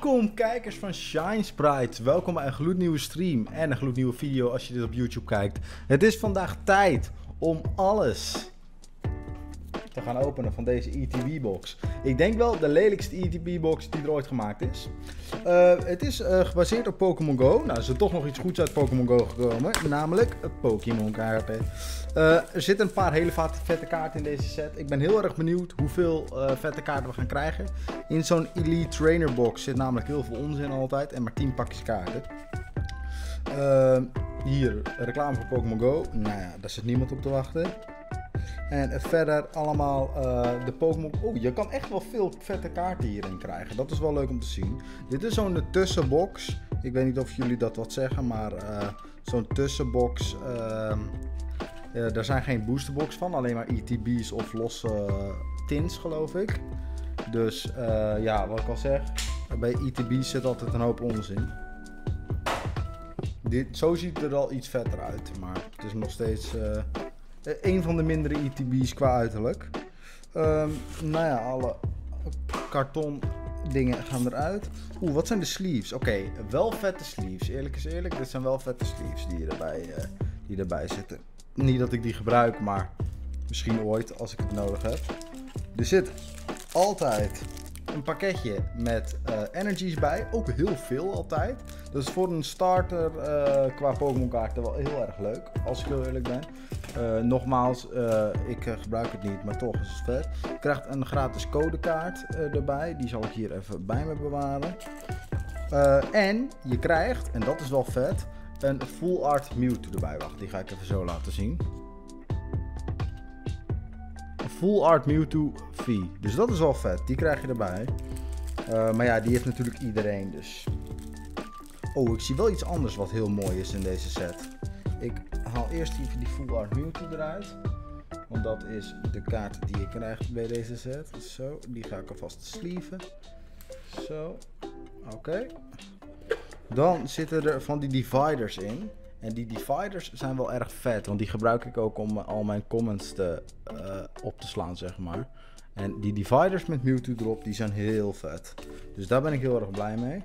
Welkom kijkers van Shine Sprites, welkom bij een gloednieuwe stream en een gloednieuwe video als je dit op YouTube kijkt. Het is vandaag tijd om alles te gaan openen van deze ETB box. Ik denk wel de lelijkste ETB box die er ooit gemaakt is. Het is gebaseerd op Pokémon Go. Nou, er is er toch nog iets goeds uit Pokémon Go gekomen, namelijk Pokémon kaarten. Er zitten een paar hele vette kaarten in deze set. Ik ben heel erg benieuwd hoeveel vette kaarten we gaan krijgen. In zo'n Elite Trainer box zit namelijk heel veel onzin altijd en maar 10 pakjes kaarten. Hier, reclame voor Pokémon Go. Nou ja, daar zit niemand op te wachten. En verder allemaal de Pokémon... Oh, je kan echt wel veel vette kaarten hierin krijgen. Dat is wel leuk om te zien. Dit is zo'n tussenbox. Ik weet niet of jullie dat wat zeggen, maar zo'n tussenbox... daar zijn geen boosterbox van, alleen maar ETB's of losse tins geloof ik. Dus ja, wat ik al zeg, bij ETB's zit altijd een hoop onzin. Zo ziet het er al iets vetter uit, maar het is nog steeds een van de mindere ETB's qua uiterlijk. Nou ja, alle karton dingen gaan eruit. Oeh, wat zijn de sleeves? Oké, wel vette sleeves. Eerlijk is eerlijk, dit zijn wel vette sleeves die erbij zitten. Niet dat ik die gebruik, maar misschien ooit als ik het nodig heb. Er zit altijd een pakketje met energies bij. Ook heel veel altijd. Dat is voor een starter qua Pokémon kaarten wel heel erg leuk. Als ik heel eerlijk ben. Nogmaals, ik gebruik het niet, maar toch is het vet. Je krijgt een gratis codekaart erbij. Die zal ik hier even bij me bewaren. En je krijgt, en dat is wel vet, een Full Art Mewtwo erbij. Wacht, die ga ik even zo laten zien. Een Full Art Mewtwo V. Dus dat is wel vet. Die krijg je erbij. Maar ja, die heeft natuurlijk iedereen dus. Oh, ik zie wel iets anders wat heel mooi is in deze set. Ik haal eerst even die Full Art Mewtwo eruit. Want dat is de kaart die je krijgt bij deze set. Zo, die ga ik alvast sleeven. Zo. Oké. Dan zitten er van die dividers in. En die dividers zijn wel erg vet. Want die gebruik ik ook om al mijn comments op te slaan, zeg maar. En die dividers met Mewtwo erop, die zijn heel vet. Dus daar ben ik heel erg blij mee.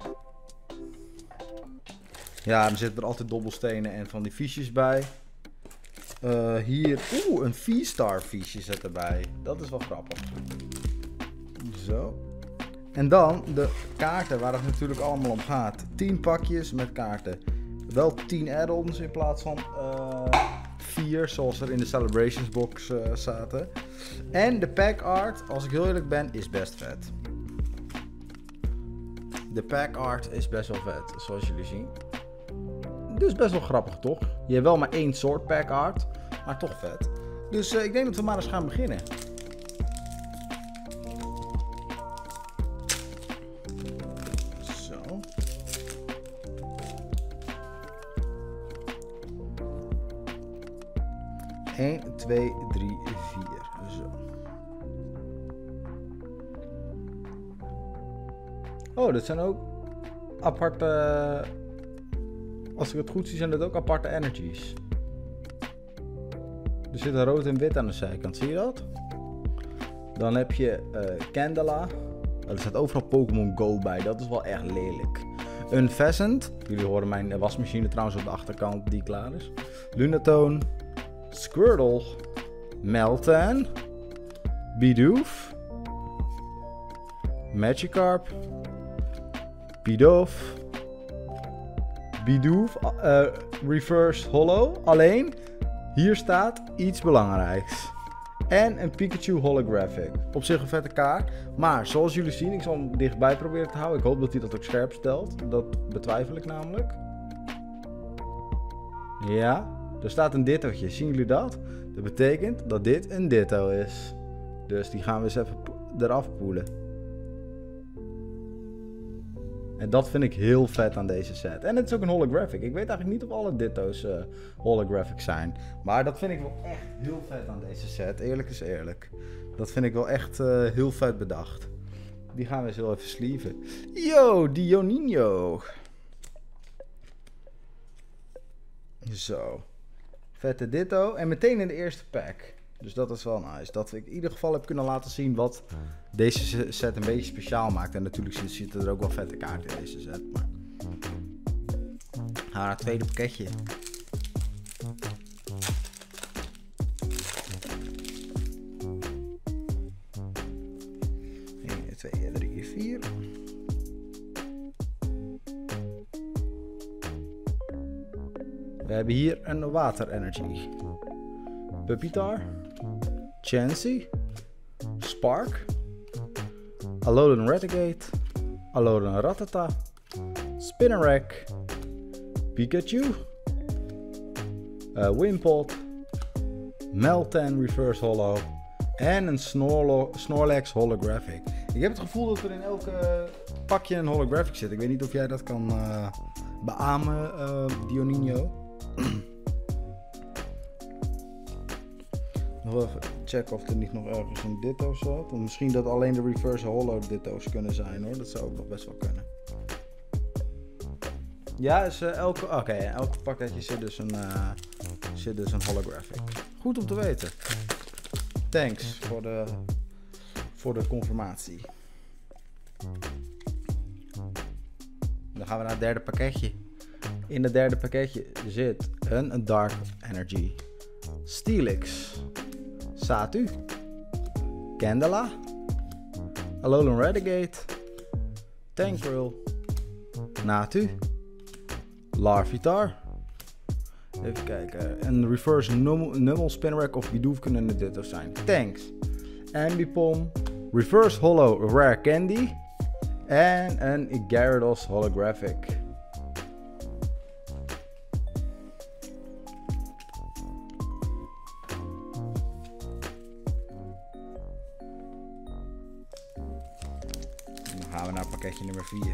Ja, dan zitten er altijd dobbelstenen en van die fiches bij. Hier, een V-Star fiche zit erbij. Dat is wel grappig. Zo. En dan de kaarten waar het natuurlijk allemaal om gaat. 10 pakjes met kaarten. Wel 10 add-ons in plaats van 4 zoals er in de Celebrations box zaten. En de pack art, als ik heel eerlijk ben, is best vet. De pack art is best wel vet, zoals jullie zien. Dus best wel grappig, toch? Je hebt wel maar 1 soort pack art, maar toch vet. Dus ik denk dat we maar eens gaan beginnen. Zo. 1, 2, 3, 4. Zo. Oh, dit zijn ook aparte... Als ik het goed zie, zijn dat ook aparte energies. Er zit een rood en wit aan de zijkant, zie je dat? Dan heb je Candela. Er staat overal Pokémon Go bij, dat is wel echt lelijk. Een Pheasant. Jullie horen mijn wasmachine trouwens op de achterkant die klaar is. Lunatone. Squirtle. Meltan. Bidoof. Magikarp. Bidoof. Bidoof, Reverse Holo. Alleen, hier staat iets belangrijks. En een Pikachu Holographic. Op zich een vette kaart. Maar zoals jullie zien, ik zal hem dichtbij proberen te houden. Ik hoop dat hij dat ook scherp stelt. Dat betwijfel ik namelijk. Ja, er staat een dittootje. Zien jullie dat? Dat betekent dat dit een ditto is. Dus die gaan we eens even eraf poelen. En dat vind ik heel vet aan deze set. En het is ook een holographic. Ik weet eigenlijk niet of alle ditto's holographic zijn. Maar dat vind ik wel echt heel vet aan deze set. Eerlijk is eerlijk. Dat vind ik wel echt heel vet bedacht. Die gaan we eens heel even sleeven. Yo, Dionino. Zo. Vette ditto. En meteen in de eerste pack. Dus dat is wel nice. Dat ik in ieder geval heb kunnen laten zien wat deze set een beetje speciaal maakt. En natuurlijk zitten er ook wel vette kaarten in deze set. Maar... Gaan naar het tweede pakketje. 1, 2, 3, 4. We hebben hier een Water Energy. Pupitar. Chansey. Spark. Alolan Raticate. Alolan Rattata. Spinarak. Pikachu. Wimpod. Meltan Reverse Holo. En een Snorlax Holographic. Ik heb het gevoel dat er in elke pakje een Holographic zit. Ik weet niet of jij dat kan beamen, Dioninho. Nog even checken of er niet nog ergens een Ditto zat. Want misschien dat alleen de Reverse Holo Ditto's kunnen zijn hoor. Dat zou ook nog best wel kunnen. Ja, is elke pakketje zit dus een Holographic. Goed om te weten. Thanks voor de confirmatie. Dan gaan we naar het derde pakketje. In het derde pakketje zit een Dark Energy. Steelix. Satu. Candela. Alolan Raticate. Tangrel. Natu. Larvitar. Even kijken. Een Reverse Numel Spinarak of Bidoof kunnen de Ditto's zijn. Thanks. Ambipom. Reverse Holo Rare Candy. En een Gyarados Holographic. Dan gaan we naar pakketje nummer 4.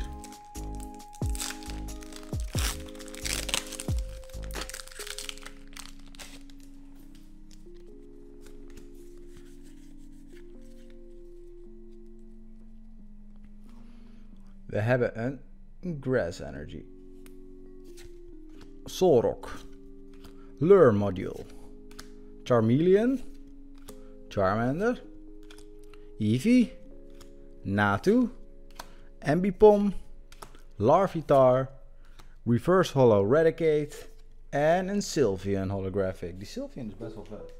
We hebben een Grass Energy. Solrock. Lure Module. Charmeleon. Charmander. Eevee. Natu. Ambipom. Larvitar. Reverse Holo Raticate. En een Sylveon Holographic. Die Sylveon is best wel vet.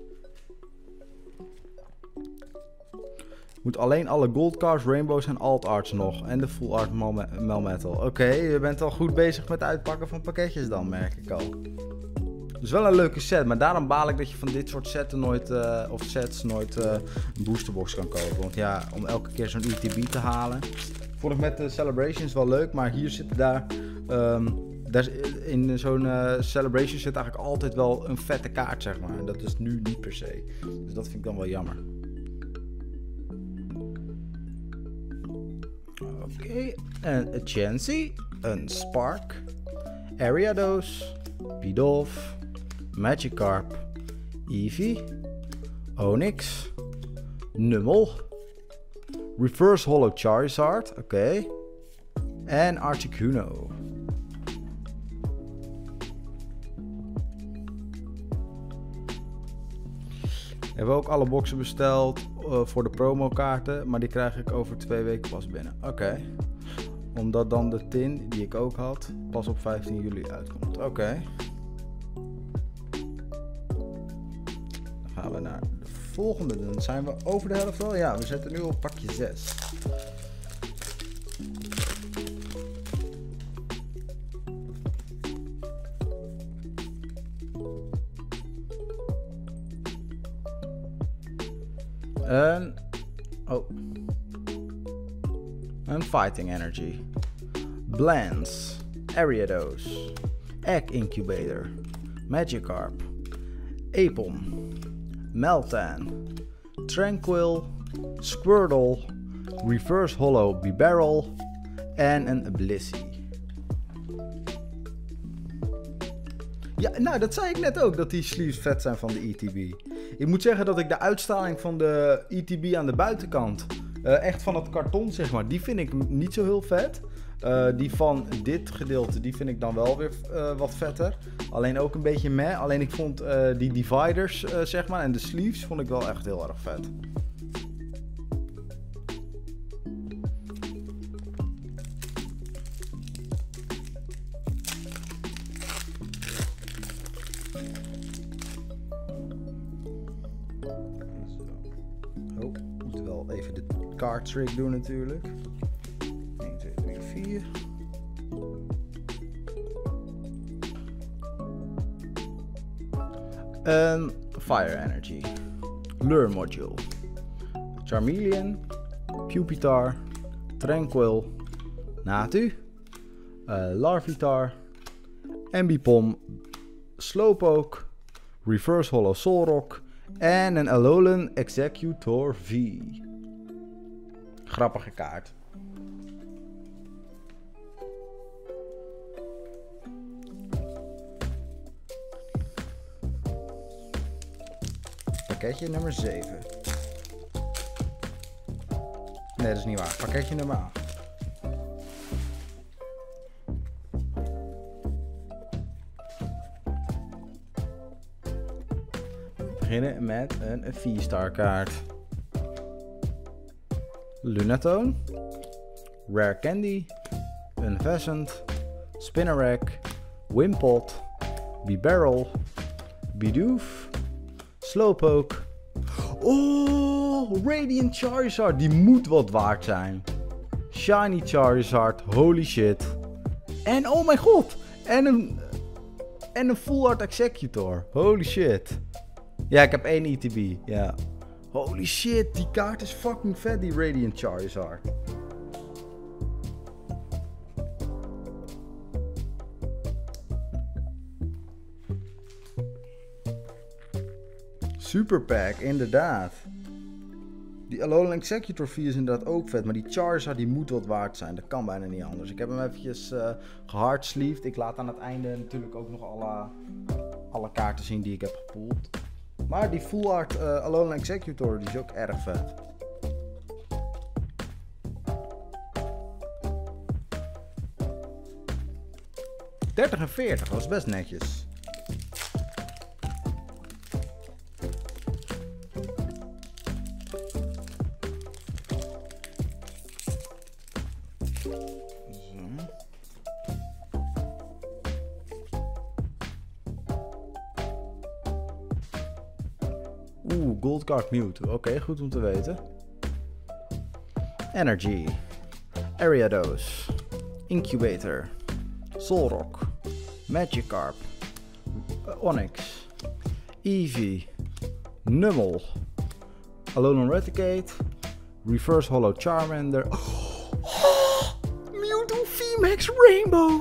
Moet alleen alle Gold Cards, Rainbows en Alt Arts nog. En de Full Art Melmetal. Oké, je bent al goed bezig met het uitpakken van pakketjes dan, merk ik al. Dus wel een leuke set, maar daarom baal ik dat je van dit soort sets nooit een boosterbox kan kopen. Want ja, om elke keer zo'n ETB te halen. Vond ik met de Celebrations wel leuk, maar hier zit in zo'n Celebration zit eigenlijk altijd wel een vette kaart, zeg maar. En dat is nu niet per se. Dus dat vind ik dan wel jammer. Oké, een Chansey, een Spark, Ariados, Bidoof, Magikarp, Eevee, Onix, Numel, Reverse Holo Charizard, oké, en Articuno. We hebben ook alle boxen besteld voor de promokaarten, maar die krijg ik over 2 weken pas binnen. Oké. Omdat dan de tin, die ik ook had, pas op 15 juli uitkomt. Oké. Dan gaan we naar de volgende. Dan zijn we over de helft al. Ja, we zitten nu op pakje 6. Een Fighting Energy. Blends. Ariados. Egg Incubator. Magikarp. Apom. Meltan. Tranquil. Squirtle. Reverse Holo Bibarel. En een Blissey. Ja, nou dat zei ik net ook, dat die sleeves vet zijn van de ETB. Ik moet zeggen dat ik de uitstraling van de ETB aan de buitenkant, echt van het karton zeg maar, die vind ik niet zo heel vet. Die van dit gedeelte, die vind ik dan wel weer wat vetter. Alleen ook een beetje meh. Alleen ik vond die dividers, zeg maar, en de sleeves vond ik wel echt heel erg vet. Oh, we moeten wel even de card trick doen natuurlijk. 1, 2, 3, 4. Fire Energy. Lure Module. Charmeleon. Pupitar. Tranquil. Natu. Larvitar. Ambipom. Slowpoke. Reverse Hollow Solrock. En een Alolan Executor V. Grappige kaart. Pakketje nummer 7. Nee, dat is niet waar. Pakketje nummer 8. We beginnen met een 4-star kaart. Lunatone. Rare Candy. Unfezant. Spinarak. Wimpod. Bibarel. Bidoof. Slowpoke. Oh, Radiant Charizard. Die moet wat waard zijn. Shiny Charizard. Holy shit. En oh mijn god. En een Full Art Executor. Holy shit. Ja, ik heb 1 ETB. Ja. Holy shit. Die kaart is fucking vet, die Radiant Charizard. Super Pack, inderdaad. Die Alolan Executor V is inderdaad ook vet, maar die Charizard die moet wat waard zijn. Dat kan bijna niet anders. Ik heb hem eventjes gehardsleeved. Ik laat aan het einde natuurlijk ook nog alle kaarten zien die ik heb gepoeld. Maar die Full Art Alolan Executor die is ook erg vet. $30 en 40, dat is best netjes. Oeh, Gold Card Mewtwo. Oké, goed om te weten. Energy. Ariados. Incubator. Solrock. Magikarp. Onix. Eevee. Numel. Alolan Raticate. Reverse Hollow Charmander. Oh, Mewtwo VMAX Rainbow.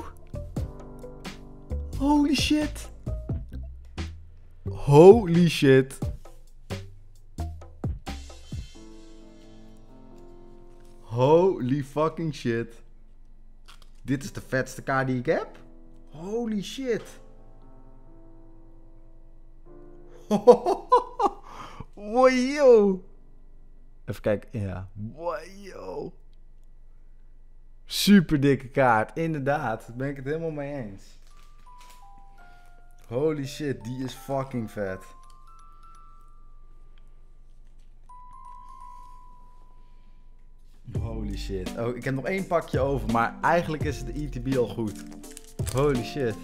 Holy shit. Holy shit. Holy fucking shit. Dit is de vetste kaart die ik heb? Holy shit. Wow. Even kijken. Ja. Wow. Super dikke kaart. Inderdaad. Daar ben ik het helemaal mee eens. Holy shit. Die is fucking vet. Holy shit. Oh, ik heb nog 1 pakje over, maar eigenlijk is de ETB al goed. Holy shit.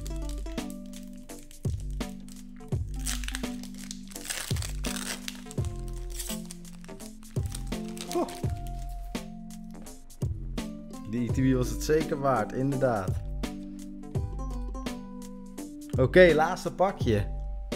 Oh. Die ETB was het zeker waard, inderdaad. Oké, laatste pakje.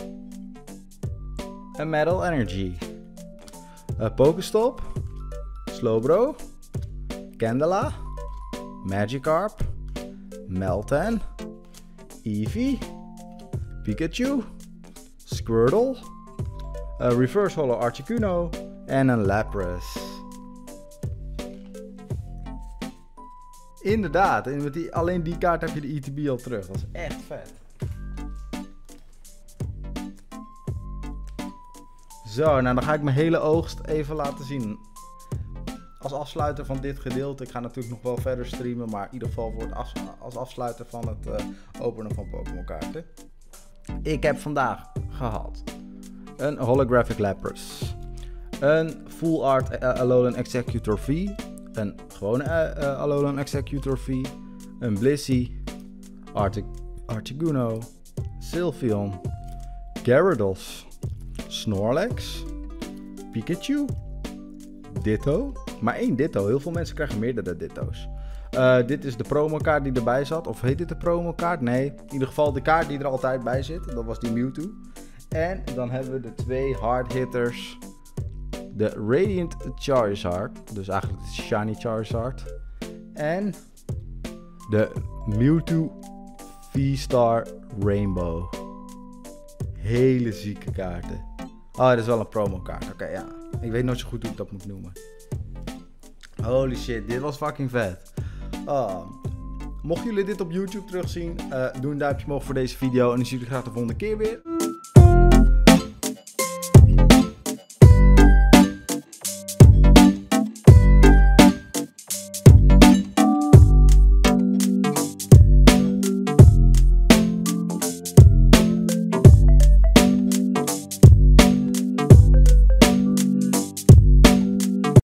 Een Metal Energy. Pokestop. Slowbro, Candela, Magikarp, Meltan, Eevee, Pikachu, Squirtle, Reverse Hollow Articuno en een Lapras. Inderdaad, en met alleen die kaart heb je de ETB al terug. Dat is echt vet. Zo, nou dan ga ik mijn hele oogst even laten zien. als afsluiter van dit gedeelte. Ik ga natuurlijk nog wel verder streamen, maar in ieder geval voor als afsluiter van het openen van Pokémon kaarten. Ik heb vandaag gehad een Holographic Lapras, een Full Art Alolan Exeggutor V, een gewone Alolan Exeggutor V, een Blissey, Articuno, Sylveon, Gyarados, Snorlax, Pikachu, Ditto. Maar 1 Ditto. Heel veel mensen krijgen meerdere Ditto's. Dit is de promokaart die erbij zat. Of heet dit de promokaart? Nee. In ieder geval de kaart die er altijd bij zit. Dat was die Mewtwo. En dan hebben we de 2 hard hitters. De Radiant Charizard. Dus eigenlijk de Shiny Charizard. En de Mewtwo V-Star Rainbow. Hele zieke kaarten. Oh, dit is wel een promokaart. Oké, ja. Ik weet nooit zo goed hoe ik dat moet noemen. Holy shit, dit was fucking vet. Mochten jullie dit op YouTube terugzien, doe een duimpje omhoog voor deze video. En dan zie ik jullie graag de volgende keer weer.